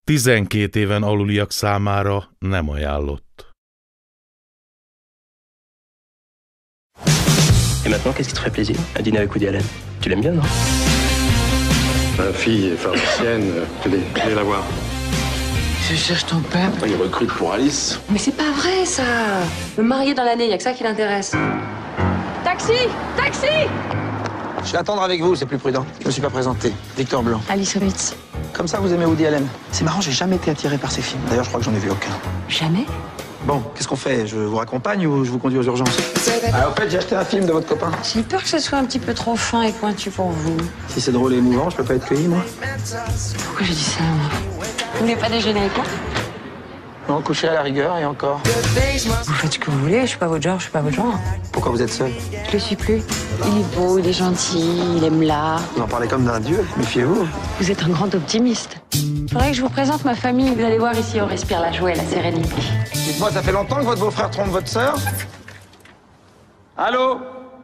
12 éven aluliak számára nem ajánlott. Et maintenant, qu'est-ce qui te ferait plaisir? Un dîner avec Woody Allen. Tu l'aimes bien, non? Ma fille est pharmacienne, allez la voir. Je cherche ton père. Il recrute pour Alice. Mais c'est pas vrai, ça. Me marier dans l'année, y a que ça qui l'intéresse. Taxi! Taxi! Je vais attendre avec vous, c'est plus prudent. Je me suis pas présenté. Victor Blanc. Alice Ritz. Comme ça, vous aimez Woody Allen. C'est marrant, j'ai jamais été attiré par ces films. D'ailleurs, je crois que j'en ai vu aucun. Jamais? Bon, qu'est-ce qu'on fait? Je vous raccompagne ou je vous conduis aux urgences? Ah, au fait, j'ai acheté un film de votre copain. J'ai peur que ce soit un petit peu trop fin et pointu pour vous. Si c'est drôle et émouvant, je peux pas être cueilli, moi? Pourquoi j'ai dit ça, moi? Vous voulez pas déjeuner avec moi? Non, coucher à la rigueur et encore. Vous faites ce que vous voulez, je suis pas votre genre, je suis pas votre genre. Pourquoi vous êtes seul? Je le suis plus. Il est beau, il est gentil, il aime l'art. Vous en parlez comme d'un dieu, méfiez-vous. Vous êtes un grand optimiste. Faudrait que je vous présente ma famille. Vous allez voir ici, on respire la joie et la sérénité. Dites-moi, ça fait longtemps que votre beau-frère trompe votre sœur? Allô?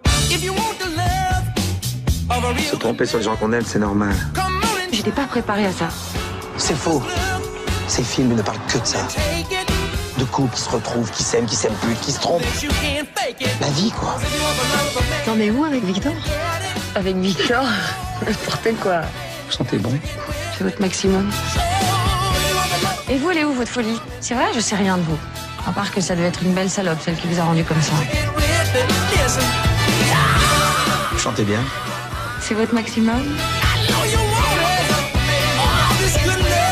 Se tromper sur les gens qu'on aime, c'est normal. J'étais pas préparée à ça. C'est faux. Ces films ne parlent que de ça. De couples qui se retrouvent, qui s'aiment plus, qui se trompent. La vie, quoi. T'en es où avec Victor? Avec Victor? N'importe quoi. Vous sentez bon? C'est votre maximum. Et vous, elle est où, votre folie? C'est vrai, je sais rien de vous. À part que ça devait être une belle salope, celle qui vous a rendu comme ça. Vous chantez bien. C'est votre maximum? I know you want it. All this good love.